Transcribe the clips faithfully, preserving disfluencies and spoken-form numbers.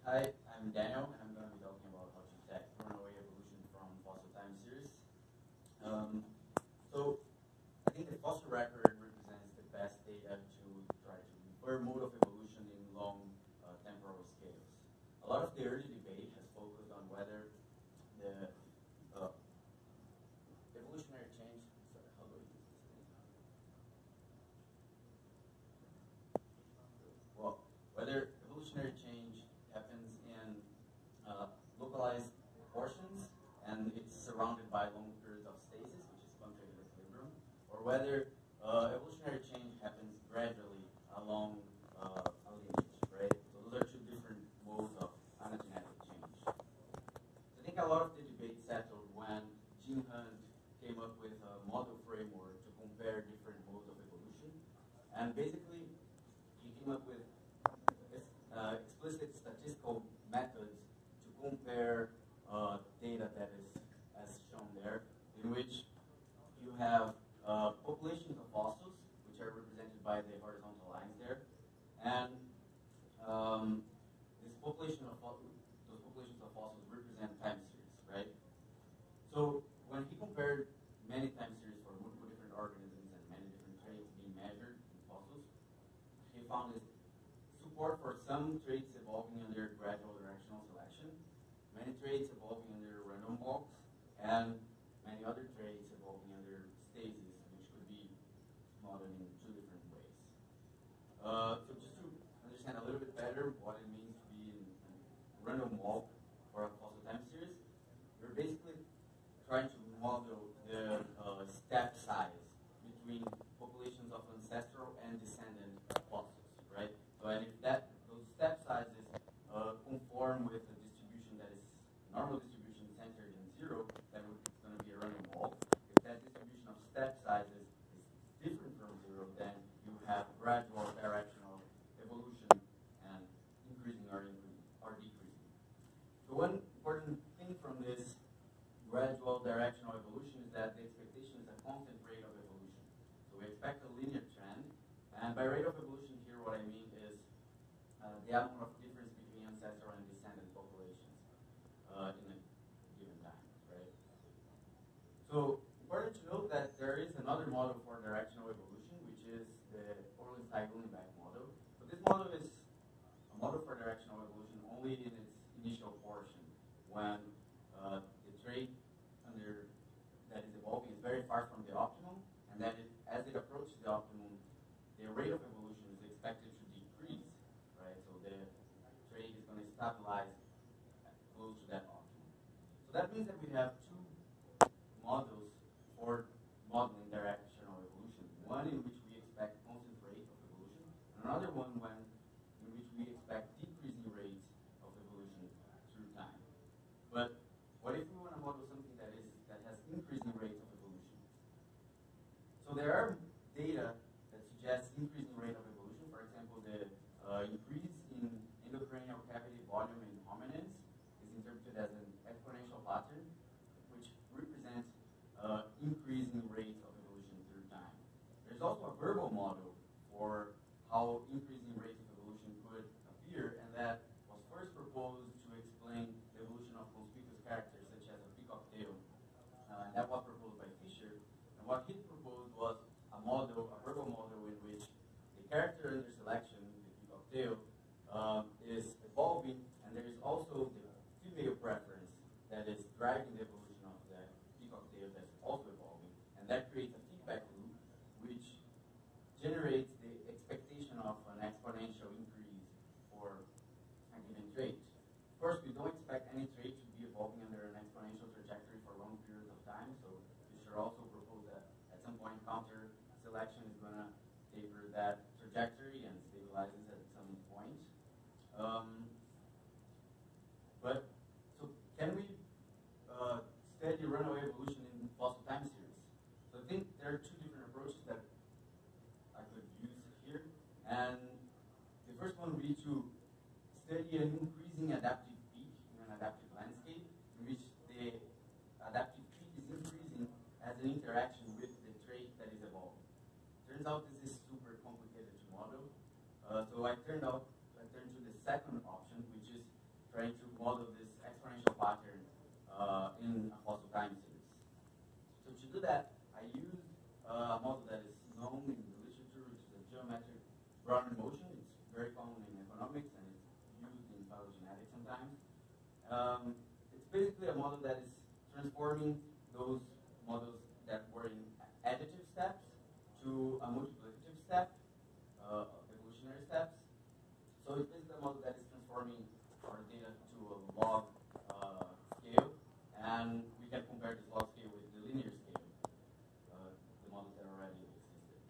Hi, I'm Daniel, and I'm going to be talking about how to detect runaway evolution from fossil time series. Um, so, I think the fossil record represents the best data to try to infer mode of evolution in long uh, temporal scales. A lot of the early debate has focused on whether the uh, evolutionary change. Sorry, how do I use this thing? Well, whether evolutionary change happens in uh, localized portions and it's surrounded by long periods of stasis, which is punctuated equilibrium, or whether uh, evolutionary change happens gradually along uh, a lineage, right? So those are two different modes of anagenetic change. So I think a lot of the debate settled when Jim Hunt came up with a model framework to compare different modes of evolution, and basically he came up with uh, explicit statistical methods to compare uh, data that is as shown there, in which you have uh, populations of fossils, which are represented by the horizontal lines there, and um, this population of fossils, those populations of fossils represent time series, right? So when he compared many time series for multiple different organisms and many different traits being measured in fossils, he found this support for some traits evolving under gradual directional selection, many traits evolving under random walks, and many other traits evolving under stasis, which could be modeled in two different ways. Uh, so just to understand a little bit better what it means to be in a random walk for a fossil time series, we're basically trying to model the uh, step size between populations of ancestral and descendant fossils, right? So, and if that those step sizes uh, conform with a distribution that is normal distribution centered in zero, then it's going to be a random walk. If that distribution of step sizes is different from zero, then you have gradual directional evolution and increasing or, increasing or decreasing. So one important thing from this gradual directional evolution is that the expectation is a constant rate of evolution. So we expect a linear trend, and by rate of evolution here, what I mean is uh, the amount of difference between ancestral and descendant populations uh, in a given time, right? So important to note that there is another model for directional evolution, which is the Orlin-Steig-Lundberg model. But this model is a model for directional evolution only in its initial portion, when uh, the trait under that is evolving is very far from the optimum, and that it, as it approaches the optimum, the rate of evolution is expected to decrease, right? So the trait is going to stabilize close to that optimum. So that means that we have two models for modeling directional evolution. One in which we expect constant rate of evolution, and another one when in which we expect decreasing rates of evolution through time. But what if we want to model something that is that has increasing rates of evolution? So there are data that suggests increasing rate of evolution. For example, the uh, increase in endocranial cavity volume in hominids is interpreted as an exponential pattern, which represents uh, increasing rates of evolution through time. There's also a verbal model for how increasing rates of evolution could appear, and that was first proposed to explain the evolution of conspicuous characters such as a peacock tail. Uh, and that was proposed by Fisher. And what he proposed was a model, a verbal model in which the character under selection, the peacock tail, um, is evolving, and there is also the female preference that is driving the evolution of the peacock tail that's also evolving. And that creates a feedback loop which generates the expectation of an exponential increase for a given trait. Of course, we don't expect any trait to be evolving under an exponential trajectory for long periods of time, so Fisher also proposed that at some point counter selection is going to taper that trajectory and stabilizes at some point. Um, but, so can we uh, study runaway evolution in fossil time series? So I think there are two different approaches that I could use here. And the first one would be to study an increasing adaptive peak in an adaptive landscape, in which the adaptive peak is increasing as an interaction with the trait that is evolving. Turns out this is super complicated to model. Uh, so I turned out I turned to the second option, which is trying to model this exponential pattern uh, in a fossil time series. So to do that, I used uh, a model that is known in the literature, which is a geometric Brownian motion. It's very common in economics and it's used in phylogenetics sometimes. Um, it's basically a model that is transforming those models that were in additive steps to a multiplicative step, uh, evolutionary steps. So it's basically a model that is transforming our data to a log uh, scale, and we can compare this log scale with the linear scale, uh, the models that already existed.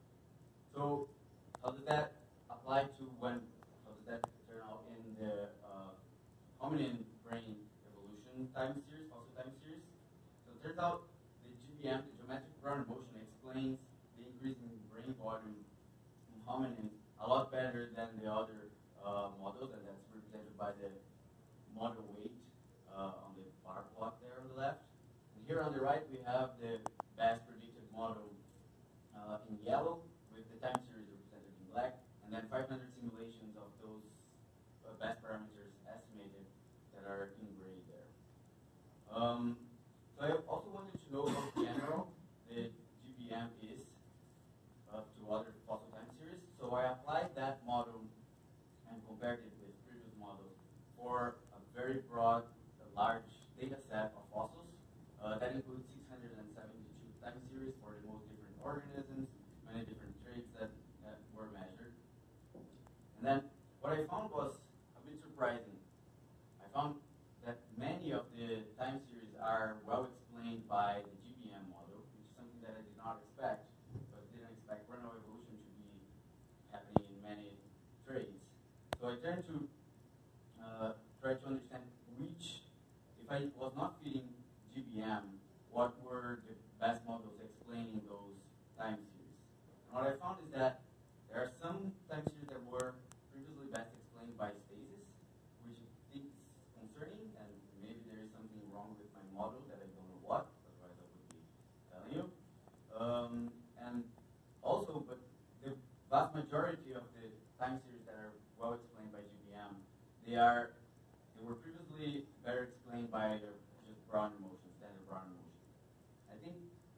So how does that apply to when, how does that turn out in the uh, hominin brain evolution time series, fossil time series? So it turns out the G B M, the geometric Brownian motion, explains the increase in brain volume in hominins a lot better than the other uh, models, and that's represented by the model weight uh, on the bar plot there on the left. And here on the right, we have the best predicted model uh, in yellow, with the time series represented in black, and then five hundred simulations of those uh, best parameters estimated that are in gray there. Um, so I also wanted to know how general the G B M is uh, to other fossil time series. So I applied that model and compared it with previous models for a very broad, a large data set of fossils. Uh, that includes six hundred seventy-two time series for the most different organisms, many different traits that, that were measured. And then what I found was a bit surprising. I found that many of the time series are well explained by the G B M model, which is something that I did not expect, but didn't expect runaway evolution to be happening in many traits. So I turned to uh, try to understand which, if I was not feeding G B M, what were the best models explaining those time series. And what I found is that there are some time series that were previously best explained by stasis, which I think is concerning, and maybe there is something wrong with my model that I don't know what, otherwise I would be telling you. Um, and also, but the vast majority of the time series that are well explained by G B M, they are they were previously better explained by their just Brownian motion, standard Brownian motion. I think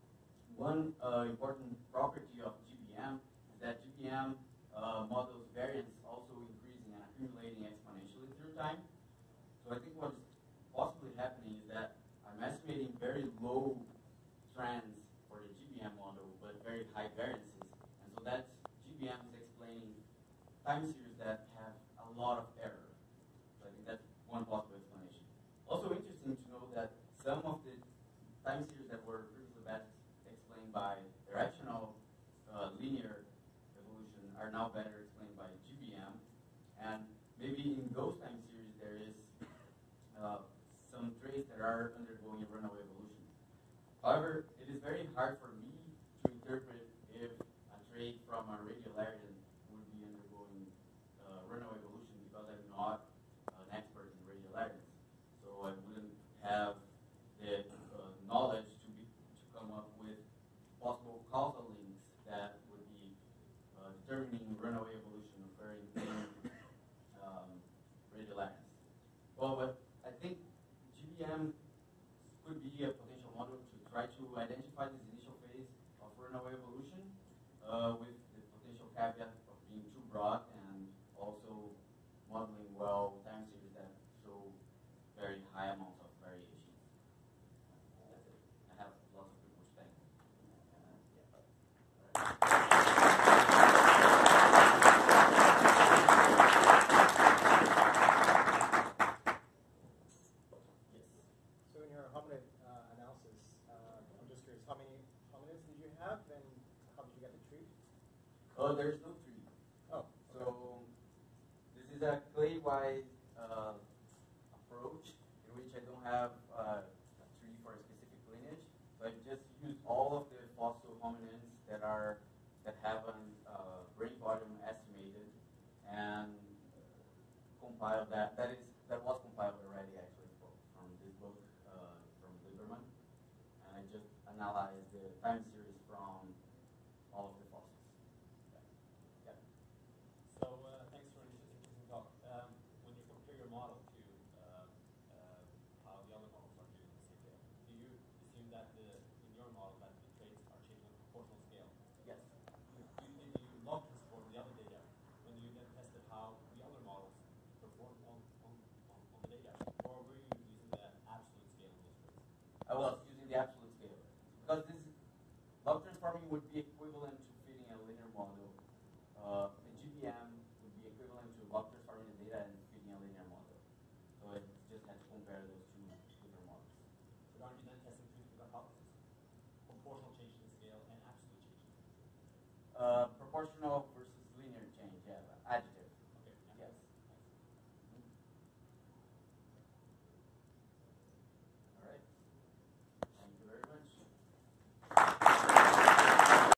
one uh, important property of G B M is that G B M uh, models variance also increasing and accumulating exponentially through time. So I think what is possibly happening is that I'm estimating very low trends for the G B M model, but very high variances, and so that's G B M is explaining time series that have a lot of error. So I think that's one possible explanation. Also interesting to know that some of the time series that were previously best explained by directional uh, linear evolution are now better explained by G B M, and maybe in those time series there is uh, some traits that are undergoing runaway evolution. However, it is very hard for me to interpret if a trait from a radiolarian would be undergoing uh, runaway evolution, because I'm not an expert in radiolarians. So I wouldn't have the uh, knowledge to be to come up with possible causal links that would be uh, determining runaway evolution occurring in um, radiolarians. Well, but I think G B M could be a potential model to try to identify this initial phase of runaway evolution, uh, with the potential caveat of being too broad and also modeling well time series that show very high amounts of variation. That's it. I have lots of people saying. Uh, yeah. So in your hominid uh, analysis, uh, I'm just curious, how many hominids did you have, and how did you get the tree? Oh, there's no tree. Oh, so this is a clay-wise uh, approach in which I don't have uh, a tree for a specific lineage. So I just use all of the fossil hominins that are that have a uh, brain volume estimated and compile that. That is that was compiled already actually from, from this book uh, from Lieberman, and I just analyzed the time series from all of the fossils. Yeah. So uh, thanks for an interesting talk. Um, when you compare your model to proportional